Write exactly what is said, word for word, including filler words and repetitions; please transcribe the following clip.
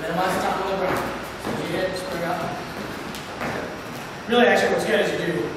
Then let's stop on the ground. So as you hit, spring up. Really, actually, what's good is you do